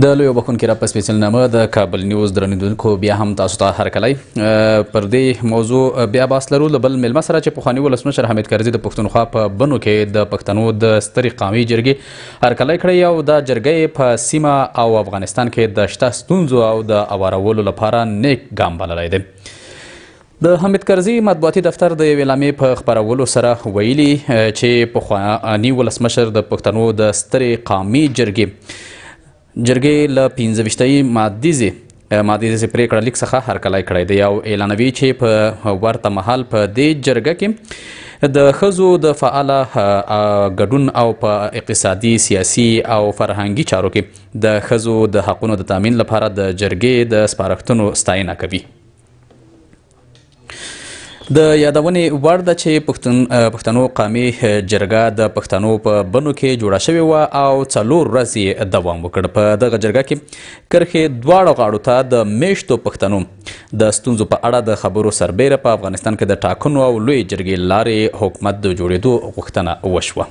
د لویو بخښونکي را په سپېڅلنامه د کابل نیوز درنیدونکو بیا هم تاسو ته هرکلی پر دې موضوع بیا بحث لرو له بل میلمه سره چې پخواني ولسمشر حامد کرزي د پښتونخوا په بنو کې د پښتنو د سترې قومي جرګې هرکلی کړی او دا جرګه په سیمه او افغانستان کې د شته ستونزو او د اوارولو لپاره نیک ګام بللی دی. د حامد کرزي مطبوعاتي دفتر د یوې اعلامیې په خپرولو سره ویلي چې پخواني ولسمشر د پښتنو د سترې قومي جرګې له 15 مادیزې پریکړه لیک څخه هرکلی کړی دی او اعلانوي چې په ورته مهال په دې جرګه کې د ښځو د فعاله ګډون او په اقتصادي سیاسي او فرهنګي چارو کې د ښځو د حقونو د تامین لپاره د جرګې د سپارښتنو ستاینه کوي. د یادونې وړ ده چې پښتنو قومي جرګه د پښتنو په بنو کې جوړه شوې وه او 4 ورځې دوام وکړ. په دغه جرګه کې کرښې دواړو غاړو ته د میشتو پښتنو د ستونزو په اړه د خبرو سربیره په افغانستان کې د ټاکنو او لوی جرګې لارې حکومت د جوړېدو غوښتنه وشوه.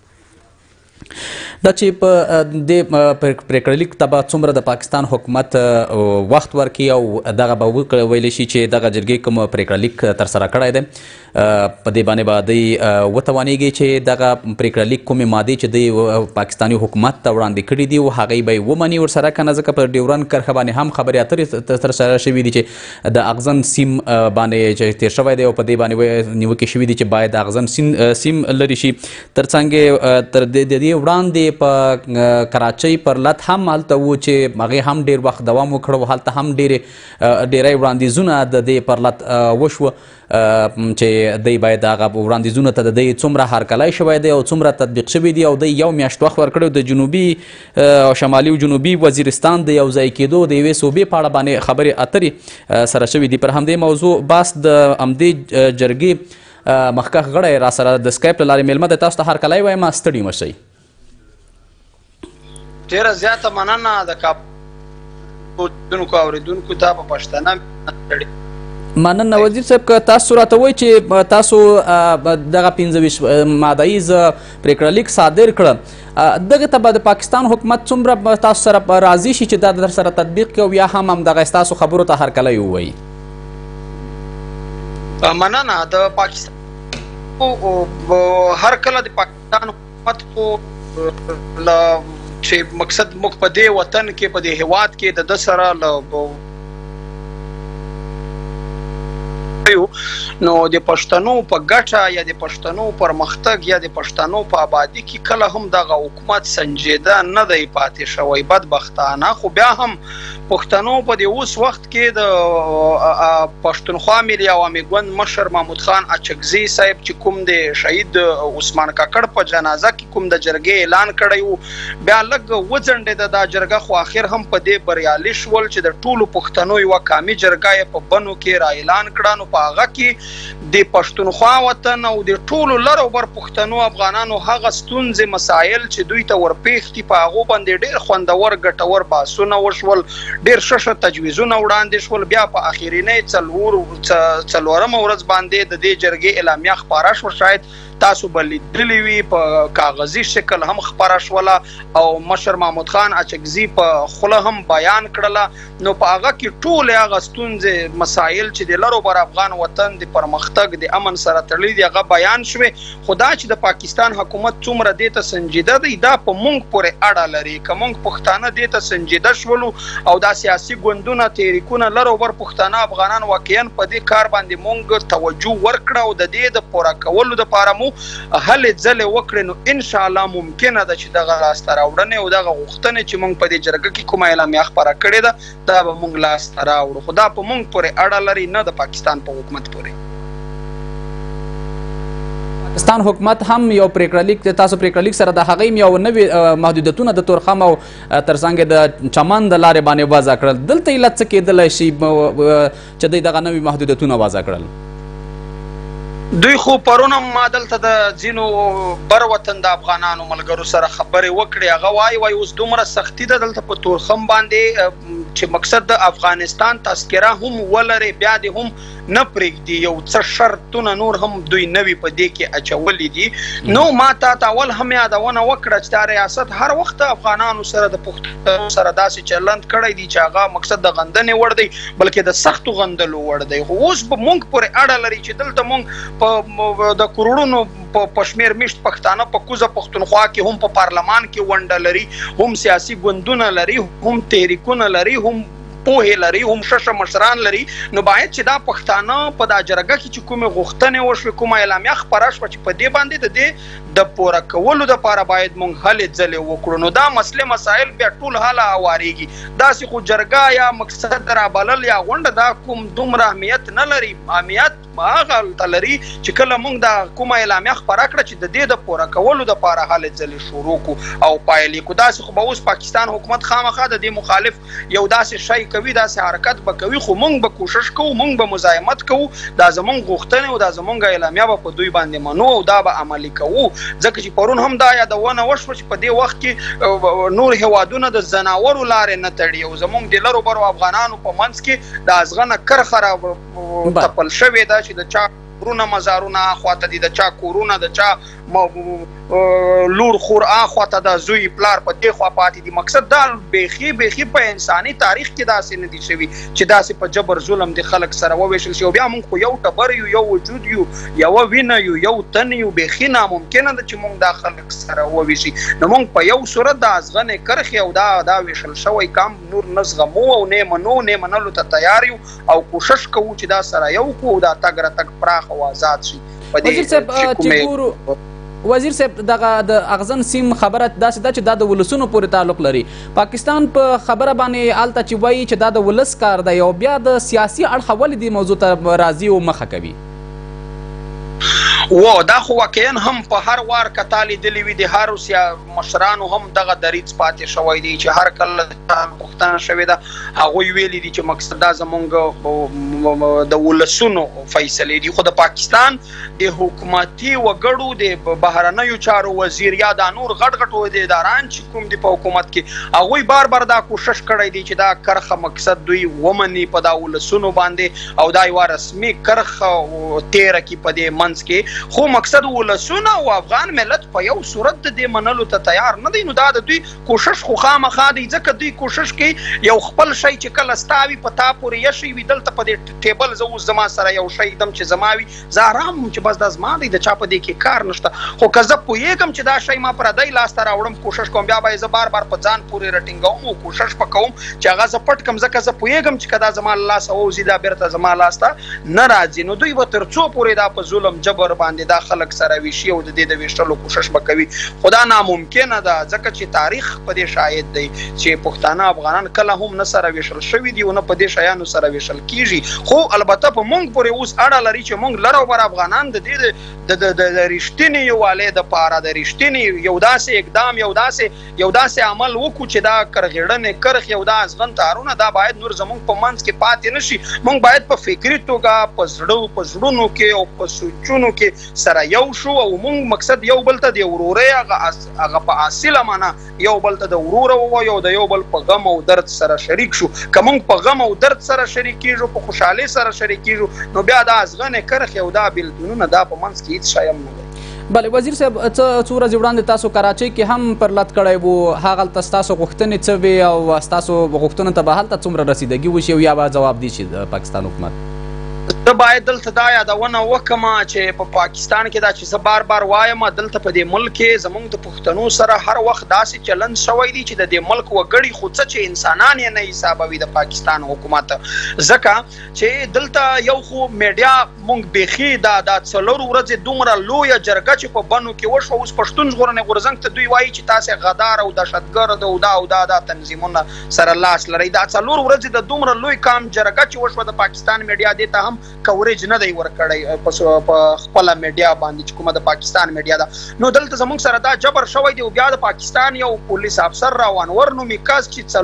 دا چې په دې پریکړه لیک ته به څومره د پاکستان حکومت وخت ورکړي او دغه به ویلی شي چې دغه جرګې کوم پریکړه لیک ترسره کړی دی په دې باندې به دوی وتوانیږي چې دغه پریکړه لیک کومې مادې چې دوی پاکستاني حکومت ته وړاندې کړي دي هغې به یې ومني ورسره که نه ځکه په ډیورنډ کرښه باندې هم خبرې اترې ترسره شوي دي چې د اغزن سیم باندې چې تیر شوی دی او په دې باندې نیوکې شوي دي چې باید د اغزن سیم لرې شي. تر څنګ تر دې وړاندې په کراچۍ پر لت هم هلته و چې هغې هم ډېر وخت دوام وکړ او هلته هم ډېری وړاندیزونه د دې پر لت وشوه چې دی باید هغه وړاندیزونو ته د دی څومره هرکلی شوی دی او څومره تطبیق شوي دي او دی یو میاشت وخت ورکړی د جنوبي او شمالي او جنوبي وزیرستان د یو ځای کېدو د یوې صوبې په اړه باندې خبرې اترې سره شوي دي. پر همدې موضوع بحث د همدې جرګې مخکښ غړی را سره د سکایپ له لارې میلمه دی. تاسو ته هرکلی وایم، ستړي مه شئ. ډېره زیاته مننه د کابل اورېدونکو ته په پښتنه مننه. وزیر صاحب که تاسو راته وایي چې تاسو دغه 15 مادهیز پریکړه لیک صادر کړه دغه ته به د پاکستان حکومت څومره تاسو سره راضي شي چې دا در سره تطبیق کړي او یا هم همدغه ستاسو خبرو ته هرکلی ووایي؟ مننه. د پاکستان هر کله د پاکستان حکومت چې مقصد موږ په دې وطن کې په دې هیواد کې د سره نو د پښتنو په ګټه یا د پښتنو پرمختګ یا د پښتنو په آبادي کې کله هم دغه حکومت سنجیده نه دی پاتې شوی بدبختانه. خو بیا هم پښتنو په دې اوس وخت کې د پښتونخوا ملي عوامي ګوند مشر محمود خان اچکزي صاحب چې کوم د شهید عثمان کاکړ په جنازه کې کوم د جرګې اعلان کړی و بیا لږ وځنډېده دا جرګه خو آخر هم په دې بریالي شول چې د ټولو پښتنو یوه قومي جرګه یې په بنو کې را اعلان کړه. نو په هغه کې د پښتونخوا وطن او د ټولو لر او بر پښتنو افغانانو هغه ستونزې مسایل چې دوی ته ورپېښ دي په هغو باندې ډېر خوندور ګټور بحثونه وشول، ډېر ښه تجویزونه وړاندې شول. بیا په اخرینۍ څلورمه ورځ باندې د دې جرګې اعلامیه خپاره شوه. شاید تاسو به لیدلې وي په کاغذي شکل هم خپاره شوله او مشر محمود خان اچکزي په خوله هم بیان کړله. نو په هغه کې ټولې هغه ستونزې مسایل چې د لر او بر افغان وطن د پرمختګ د امن سره تړلي دي هغه بیان شوې. خو دا چې د پاکستان حکومت څومره دې ته سنجیده دی دا په موږ پورې اړه لري. که موږ پښتانه دې ته سنجیده شولو او دا سیاسي ګوندونه تحریکونه لر او بر پښتانه افغانان واقعا په دې کار باندې موږ توجه ورکړه او د دې د پوره کولو دپاره مو هلې ځلې وکړې نو انشاءالله ممکنه ده چې دغه لاسته راوړنې او دغه غوښتنې چې موږ په دې جرګه کې کومه اعلامیه خپره کړې ده دا به موږ لاسته راوړو. خو دا په موږ پورې اړه لري نه د پاکستان په حکومت پورې. پاکستان حکومت هم یو پریکړه لیک تاسو پریکړه لیک سره د هغې یو نوې محدودیتونه د تورخم او تر څنګ د چمن د لارې باندې وضع کړل. دلته علت څه کېدلی شي چې دوی دغه نوي محدودیتونه وضع کړل؟ دوی خو پرون هم ما دلته د ځینو بر وطن د افغانانو ملګرو سره خبرې وکړې. هغه وایي اوس دومره سختي ده دلته په تورخم باندې چې مقصد د افغانستان تذکره هم ولري بیا دې هم نه پرېږدي یو څه شرطونه نور هم دوی نوي په دې کې اچولي دي نو ما ته اول هم یادونه وکړه چې دا ریاست هر وخت افغانانو سره د پښتنو سره داسې چلند کړی دی چې هغه مقصد د غندنې وړ دی بلکې د سختو غندلو وړ دی خو اوس به موږ پورې اړه لري چې دلته موږ په د کروڑونو په شمېر میشت پښتانه په کوزه پښتونخوا کې هم په پارلمان کې ونډه لري هم سیاسي ګوندونه لري هم تحریکونه لري هم پوهه لري هم ششه مشران لري نو باید چې دا پښتانه په دا جرګه کې چې کومه غوښتنې وشوي کومه اعلامیه خپره شوه چې په دې باندې د پوره کولو دپاره باید موږ هلې ځلې وکړو نو دا مسلې مسایل بیا ټول حاله هوارېږي داسې خو جرګه یا مقصد رابلل یا غونډه دا کوم دومره اهمیت نه لري اهمیت هغه هلته لري چې کله موږ دا کومه اعلامیه خپره کړه چې د دې د پوره کولو دپاره هلې ځلې شروع کړو او پایلې کړو داسې خو به اوس پاکستان حکومت خامخا د دې مخالف یو داسې شی کوي داسې حرکت به کوي خو موږ به کوشش کوو موږ به مزاحمت کوو دا زموږ غوښتنې او دا زموږ اعلامیه به په دوی باندې منو او دا به عملي کوو ځکه چې پرون هم دا یادونه وشوه چې په دې وخت کې نور هیوادونه د ځناورو لارې نه تړي او زموږ د لرو برو افغانانو په منځ کې د ازغنه کرخه تپل شوې ده چې د چا کورونه مزارونه خواته دي د چا کورونه د چا لور خور خواته د زوی پلار په دې خوا پاتې دي مقصد دا بیخي په انساني تاریخ کې داسې نه دي شوي چې داسې په جبر ظلم د خلک سره وویشل شي او بیا موږ خو یو ټبر یو یو وجود یو یوه وینه یو تن یو بیخي ناممکنه ده چې موږ دا خلک سره وویشي نو موږ په یو صورت د ازغنې کرښې او دا ویشل شوی کام نور نه زغمو او نه منو نه منلو ته تیار یو او کوشش کوو چې دا سره یو کو دا تګ راتګ پراخ او آزاد شي وزیر صاحب دغه د اغزن سیم خبره داسې ده چې دا د ولسونو پورې تعلق لري پاکستان په خبره باندې هلته چې وایي چې دا د ولس کار دی او بیا د سیاسي اړخه ولې دې موضوع ته راځي او مخه کوي دا خو واقعا هم په هر وار کتا لیدلي وي د هر مشرانو هم دغه دریځ پاتې شوی دی چې هر کله پوښتنه شوې ده هغوی ویلي دي چې مقصد دا زموږ د ولسونو فیصلې دي خو د پاکستان د حکومتي وګړو د بهرنیو چارو وزیر یا دا نور غټ عہدیداران چې کوم دي په حکومت کې هغوی بار بار دا کوشش کړی دی چې دا کرخه مقصد دوی ومني په دا ولسونو باندې او دا یوه رسمي کرخه تیره کړي په دې منځ کې خو مقصد ولسونه او افغان ملت په یو صورت د دې منلو ته تیار نه دی نو دا د دوی کوشش خو خامخا دی ځکه دوی کوشش کوي یو خپل شی چې کله ستا وي په تا پورې یشی وي دلته په دې ټیبل زه اوس زما سره یو شی دم چې زما وي زه ارام وم چې بس دا زما دی د چا په دې کې کار نشته خو که زه پوهېږم چې دا شی ما پردی لاسته راوړم کوشش کوم بیا به یې زه بار بار په ځان پورې راټینګوم او کوشش به کوم چې هغه زه پټ کړم ځکه زه پوهېږم چې که دا زما له لاسه ووځي دا بېرته زما لاسته نه راځي نو دوی به تر څو پورې دا په ظلم جبر باندې دا خلک سره ویشي او د دې د ویشتلو کوشش به کوي خو دا ناممکنه ده ځکه چې تاریخ په دې شاهد دی چې پښتانه افغانان کله هم نه سره ویشل شوي دي او نه په دې شیانو سره ویشل کیږي خو البته په موږ پورې اوس اړه لري چې موږ لر او بر افغانان د دې د رښتینې یووالۍ دپاره د رښتینې یو داسې اقدام یو داسې عمل وکړو چې دا کرغېړنې کرښ یو دا ازغن تارونه دا باید نور زموږ په منځ کې پاتې نه شي موږ باید په فکري توګه په زړونو کې او په سوچونو کې سره یو شو او موږ مقصد یو بل ته د ورورۍ هغه په اصله معنا یو بل ته د وروره ووایو د یو بل په غم او درد سره شریک شو که موږ په غم او درد سره شریک کیږو په خوشحالۍ سره شریک کیږو نو بیا دا ازغنې کرښې او دا بېلتونونه دا په منځ کې هېڅ شی هم نه دی بله وزیر صاحب څو ورځې وړاندې تاسو کراچۍ کې هم پر لت کړی وو هغلته ستاسو غوښتنې څه وې او ستاسو غوښتنو ته به هلته څومره رسیدګي وشي او یا به جواب دی شي د پاکستان حکومت زه باید دلته دا یادونه وکړم چې په پاکستان کې دا چې زه بار بار وایم دلته په دې ملک کې زموږ د پښتنو سره هر وخت داسې چلند شوی دی چې د دې ملک وګړي خو څه چې انسانان یې نه حسابوي د پاکستان حکومت ځکه چې دلته یو خو میډیا موږ بیخي دا څلور ورځې دومره لویه جرګه چې په بنو کې وشوه اوس پښتون ژغورنې غورځنګ ته دوی وایي چې تاسې غدار او دهشتګرد او دا تنظیمونه سره لاس لرئ دا څلور ورځې د دومره لوی کام جرګه چې وشوه د پاکستان میډیا دې ته هم کوریج نه دی ورکړی په خپل میډیا باندې چې کومه د پاکستان میډیا ده. نو دلته زموږ سره دا جبر شوی دی او بیا د پاکستان یو پولیس افسر راوانور نومي کس چې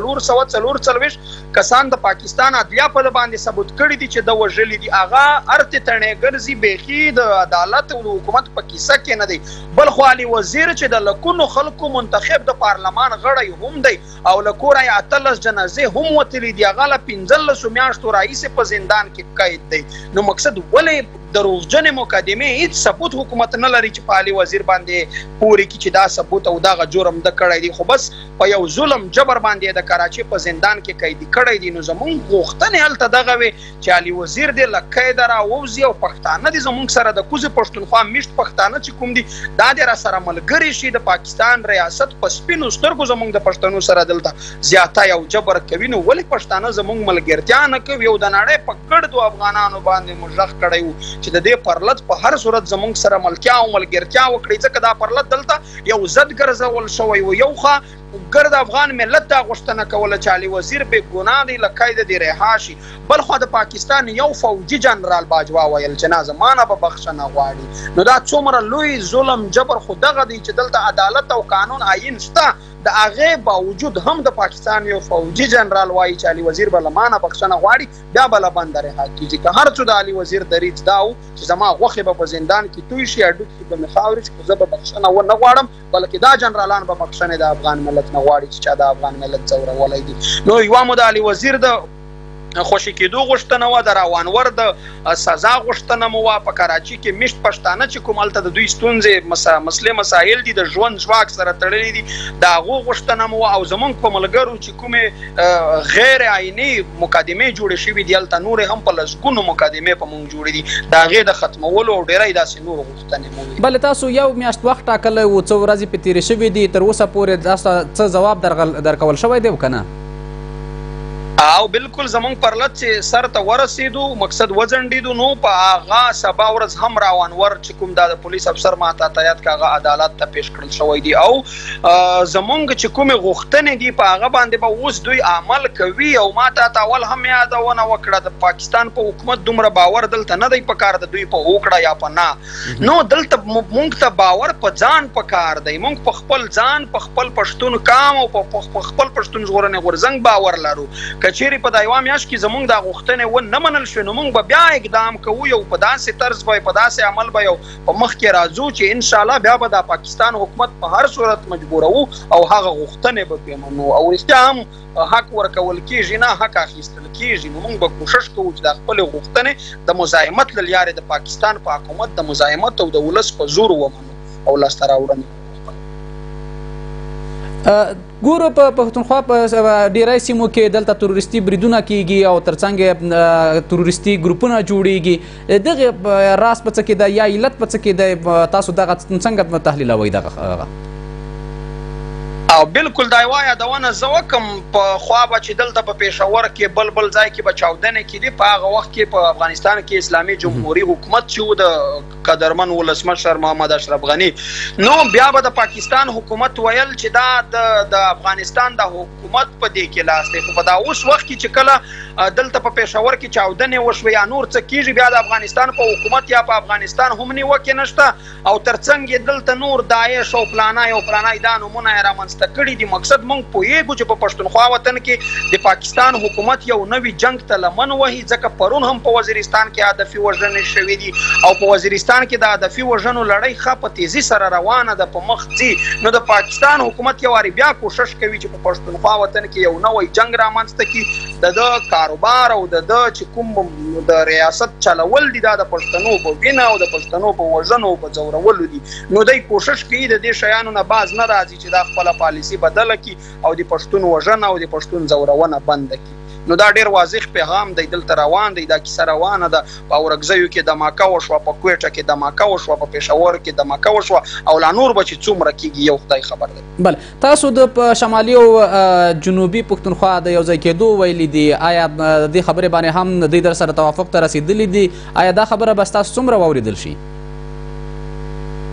444 کسان د پاکستان عدلیه په باندې ثبوت کړي دي چې د وژلي دي هغه ارته تڼې ګرځي بیخي د عدالت او حکومت په کیسه کې نه دی. بل خو علي وزیر چې د لکونو خلکو منتخب د پارلمان غړی هم دی او له کوره یې 18 جنازې هم وتلي دي هغه له 15 میاشتو راهیسې په زندان کې قید دی. نو مقصد ولې دروغجنې مقدمې هیڅ ثبوت حکومت نه لري چې په علي وزیر باندې پورې کې چې دا ثبوت او دغه جرم د کړی دی خو بس په یو ظلم جبر باندې د کراچۍ په زندان کې قیدي کړی دی. نو زمونږ غوښتنې هلته دغه وي چې علي وزیر دې له قیده راووځي او پښتانه دې زمونږ سره د کوزې پښتونخوا میشت پښتانه چې کوم دي دا دې راسره ملګري شي. د پاکستان ریاست په سپینو سترګو زمونږ د پښتنو سره دلته زیاتی او جبر کوي. نو ولې پښتانه زمونږ ملګرتیا نه کوي او د نړۍ په ګردو افغانانو باندې مژغ کړی و چې د دې پرلط په هر صورت زمونږ سره ملکیا او ملګرتیا وکړي ځکه دا پرلط دلته یو ضد ګرځول شوی و. یو خوا ګرد افغان ملت دا غوښتنه کوله چې علي وزیر بې ګناه دی له قیده دې رها شي. بل خوا د پاکستان یو فوجي جنرال باجوا ویل چې نه زمانه به بخښنه غواړي. نو دا څومره لوی ظلم جبر خو دغه دی چې دلته عدالت او قانون آئین شته د هغې باوجود هم د پاکستان یو فوجي جنرال وایي چې علي وزیر به له مانه بخښنه غواړي بیا به له بنده رها کېږي. که هر څه د علي وزیر دریځ دا و چې زما غوښې به په زندان کې توی شي هډوکي به مې خاورې شي خو زه به بخښنه ونه غواړم بلکې دا جنرالان به بخښنې د افغان ملت نه غواړي چې چا د افغان ملت ځورولی دي. نو یوه مو د علي وزیر د خوشی کېدو غوښتنه وه د راوانور د سزا غوښتنه مو وه. په کراچۍ کې میشت پښتانه چې کوم هلته د دوی ستونزې مسلې مسایل دي د ژوند ژواک سره تړلي دي د هغو غوښتنه مو وه. او زمونږ په ملګرو چې کومې غیر آئیني مقدمې جوړې شوي دي هلته نورې هم په لسګونو مقدمې په مونږ جوړې دي د هغې د ختمولو او ډېری داسې نور غوښتنې مو وي. بله تاسو یو میاشت وخت ټاکلی و څه ورځې پې تېرې شوي دي تر اوسه پورې تاسو څه ځواب درکول شوی دی که نه؟ او بالکل زمونږ پرلط چې سر ته ورسېدو مقصد وځنډېدو نو په هغه سبا ورځ هم راوانور چې کوم دا د پولیس افسر ما ته یاد که هغه عدالت ته پیش کړل شوی دی او زمونږ چې کومې غوښتنې دي په هغه باندې به اوس دوی عمل کوي. او ما ته اول هم یادونه وکړه د پاکستان په حکومت دومره باور دلته نه دی په کار د دوی په وکړه یا په نه. نو دلته مونږ ته باور په ځان په کار دی. مونږ په خپل ځان په خپل پښتون قام او په خپل پښتون ژغورنې غورځنګ باور لرو. چیرې په دا یوه میاشت کې زمونږ دا غوښتنې ونه منل شوې نو مونږ به بیا اقدام کوو یو په داسې طرز به په داسې عمل به یو په مخ کې راځو چې انشاءالله بیا به د پاکستان حکومت په هر صورت مجبورو او هغه غوښتنې به پرې منو او رښتیا هم حق ورکول کېږي نه حق اخیستل کېږي. نو مونږ به کوشش کوو چې د خپلې غوښتنې د مزاحمت له لارې د پاکستان په حکومت د مزاحمت او د ولس په زور ومنو او لاسته راوړنې. ګورو په پښتونخوا په ډیری سیمو کې دلته تروریستي بریدونه کیږي او ترڅنګ تروریستي ګروپونه جوړیږي. دغه راز په څه کې ده یا علت په څه کې ده تاسو دغه څنګه تحلیلوئ دغه؟ او بالکل دا یوه یادونه زه وکړم په خوا به چې دلته په پېښور کې بل ځای کې به چاودنې کېدې په هغه وخت کې په افغانستان کې اسلامي جمهوري حکومت چې و د قدرمن ولسمشر محمد اشرف غني نو بیا به د پاکستان حکومت ویل چې دا د افغانستان د حکومت په دې کې لاس دی. خو په دا اوس وخت کې چې کله دلته په پېښور کې چاودنې وشوې یا نور څه کېږي بیا د افغانستان په حکومت یا په افغانستان هم نیوکې نشته او ترڅنګ یې دلته نور داعش او فلانای او فلانای دا نومونه یې رامنځته کړي دي. مقصد مونږ پوهیږو چې په پښتونخوا وطن کې د پاکستان حکومت یو نوي جنگ ته لمن وهي ځکه پرون هم په وزیرستان کې هدفي وژنې شوي دي او په وزیرستان کې د هدفي وژنو لړۍ ښه په تیزي سره روانه ده په مخ ځي. نو د پاکستان حکومت یو وارې بیا کوشش کوي چې په پښتونخوا وطن کې یو نوی جنگ رامنځته کړي د کاروبار او د چې کوم د ریاست چلول دي دا د پښتنو په وینه او د پښتنو په وژنو په ځورولو دي. نو دوی کوشش کوي د دې شیانو نه باز نه راځي چې دا خپله پالیسي بدله کړي او د پښتون وژنه او د پښتون ځورونه بنده کړي. نو دا ډیر واضح پیغام دی دلته روان دی. دا کیسه روانه ده. په اورګزیو کې دماکه وشوه په کوټه کې دماکه وشوه په پېښور کې دماکه وشوه او لا نور به چې څومره کېږي یو خدای خبر دی. بل تاسو د شمالي او جنوبي پښتونخوا د یو ځای کېدو ویلي دي آیا دې خبرې باندې هم دوی در سره توافق ته رسېدلي دي؟ آیا دا خبره به ستاسو څومره واورېدل شي؟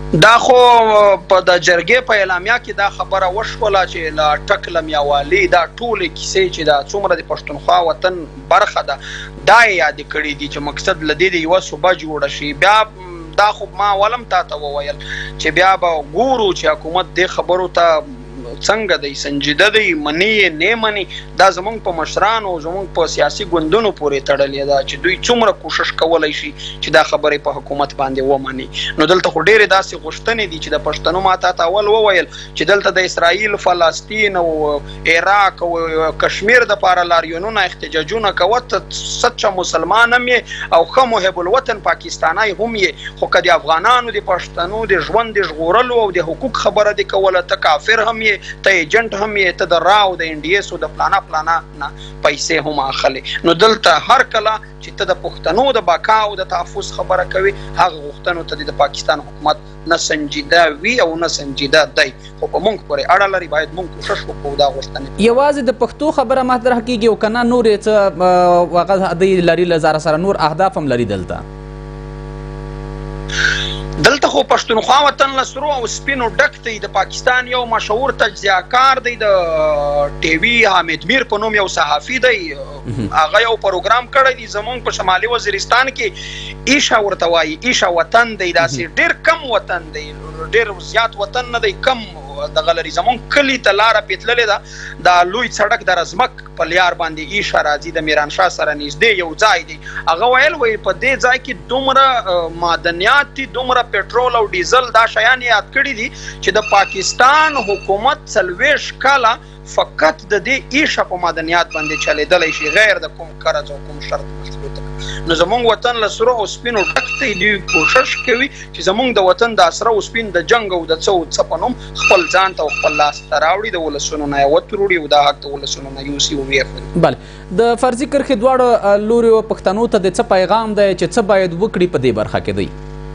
دا خو په د جرګې په اعلامیه کې دا خبره وشوله چې لا ټک لمیاوالي دا ټولې کیسې چې دا څومره د پښتونخوا وطن برخه ده دا یې یادې کړي دي چې مقصد له دې د یوه صوبه جوړه شي. بیا دا خو ما ولم تا ته وویل چې بیا به ګورو چې حکومت دې خبرو ته څنګه دی سنجیده دی مني یې نه مني. دا زمونږ په مشرانو زمونږ په سیاسي ګوندونو پورې تړلې ده چې دوی څومره کوشش کولی شي چې دا خبرې په حکومت باندې ومني. نو دلته خو ډېرې داسې غوښتنې دي چې د پښتنو ما تا ته اول وویل چې دلته د اسرائیل فلسطین او عراق او کشمیر دپاره لاریونونه احتجاجونه کوه ته سچه مسلمان هم یې او ښه محب الوطن پاکستانی هم یې خو که د افغانانو د پښتنو د ژوند د ژغورلو او د حقوق خبره دې کوله ته کافر هم یې ته ایجنټ هم یې ته د را او د انډي ایس او د پلانا نه پیسې هم اخلې. نو دلته هر کله چې ته د پښتنو د بقا او د تحفظ خبره کوي هغه غوښتنو ته د پاکستان حکومت نه سنجیده وي او نه سنجیده دی خو په موږ پورې اړه لري باید موږ کوشش وکړو دا غوښتنې یوازې د پښتو خبره مطرح کیږي او که نه نور یې څه هغه دی لري له ځاره سره نور اهداف هم لري. دلته خو پښتونخوا وطن له سرو او سپینو ډک دی. د پاکستان یو مشهور تجزیه‌کار دی د ټي وي حامد میر په نوم یو صحافي دی هغه یو پروګرام کړی دی زمونږ په شمالي وزیرستان کې ایشه ورته وایي ایشه وطن دی داسې ډېر کم وطن دی ډېر زیات وطن نه دی کم دغه لري. زمونږ کلي ته لاره پېتللې ده دا لوی سړک د رزمک په لیار باندې ایشه راځي د میرانشاه سره نږدې یو ځای دی. هغه ویل وایي په دې ځای کې دومره معدنیات دي دومره پټرول او ډیزل دا شیان یاد کړي دي چې د پاکستان حکومت 40 کاله فقط د دې ایشه په معدنیات باندې چلیدلی شي غیر د کوم قرض او کوم شرط مشروط. نو زمونږ وطن له سرو او سپینو ډک دی. دوی کوشش کوي چې زمونږ د وطن د سره او سپین د جنګ او د څه په نوم خپل ځان ته او خپل لاس ته راوړي د ولسونو نه یې وتروړي او دا حق د ولسونو نه یوسي او ویې بله د فرضي کرښې دواړو لوریو پښتنو ته د څه پیغام دی چې څه باید وکړي په دې برخه کې دی؟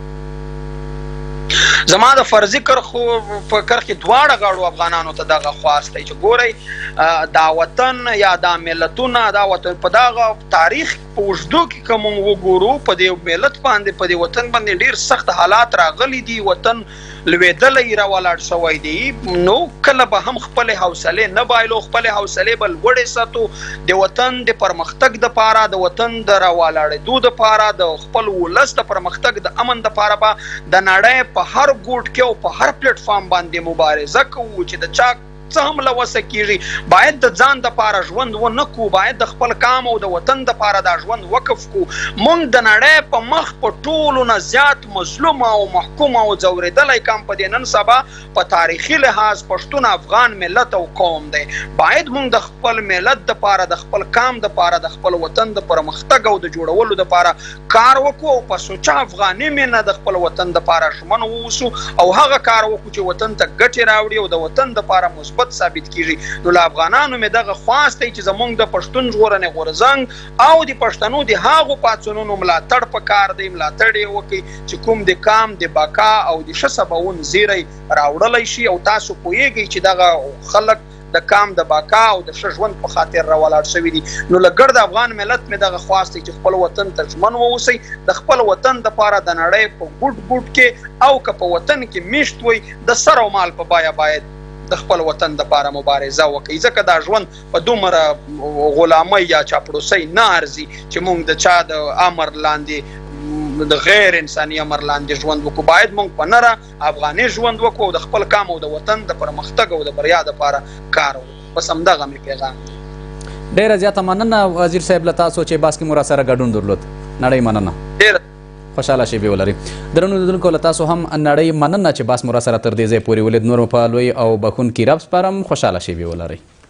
زما د فرضي کرښو په کرښې دواړه غاړو افغانانو ته دغه خواست دی چې ګورئ دا وطن یا دا ملتونه دا وطن په دغه تاریخ په اوږدو کې که موږ وګورو په دې ملت باندې په دې وطن باندې ډېر سخت حالات راغلي دي. وطن لوېدلی راولاړ شوی دی. نو کله به هم خپلې حوصلې نه بایلو خپلې حوصلې به لوړې ساتو د وطن د پرمختګ دپاره د وطن د راولاړېدو دپاره د خپل ولس د پرمختګ د امن دپاره به د نړۍ په هر ګوټ کې او په هر پلیټ فارم باندې مبارزه کوو چې د چا څه هم له وسه کېږي باید د ځان دپاره ژوند ونه کړو باید د خپل کام او د وطن دپاره دا ژوند وقف کړو. موږ د نړۍ په مخ په ټولو نه زیات مظلوم او محکوم او ځورېدلی کام په دې نن سبا په تاریخي لحاظ پښتون افغان ملت او قوم دی. باید موږ د خپل ملت دپاره د خپل کام دپاره د خپل وطن د پرمختګ او د جوړولو دپاره کار وکړو او په سوچه افغاني مینه د خپل وطن دپاره ژمن واوسو او هغه کار وکړو چې وطن ته ګټې راوړي او د وطن دپاره مثبت ثابت کیږي. نو له افغانانو مې دغه خواست دی چې زمونږ د پښتون ژغورنې غورځنګ او د پښتنو د هغو پاڅونونو ملاتړ پکار دی ملاتړ یې وکړي چې کوم د کام د بقا او د ښه سباوون زیری راوړلی شي او تاسو پوهیږئ چې دغه خلک د کام د بقا او د ښه ژوند په خاطر راولاړ شوي دي. نو له ګرد افغان ملت مې دغه خواست دی چې خپل وطن ته ژمن واوسئ د خپل وطن دپاره د نړۍ په ګوټ ګوټ کې او که په وطن کې میشت وئ د سر او مال په بیه باید د خپل وطن دپاره مبارزه وکړي ځکه دا ژوند په دومره غلامۍ یا چاپړوسۍ نه ارزي چې موږ د چا د امر لاندې د غیر انساني امر لاندې ژوند وکړو. باید موږ په نره افغاني ژوند وکړو او د خپل کام او د وطن د پرمختګ او د بریا دپاره کار وکړو. بس همدغه مې پیغام دی. ډېره زیاته مننه وزیر صاحب له تاسو چې بحث کې مو راسره ګډون درلود. نړۍ مننه. ډېره خوشحاله شیبې ولري. درنو لیدونکو له تاسو هم نړۍ مننه چې بحث مو راسره تر دې ځای پورې ولید. نور مو په لوی او بخښونکي رب سپارم. خوشحاله شیبې ولرئ.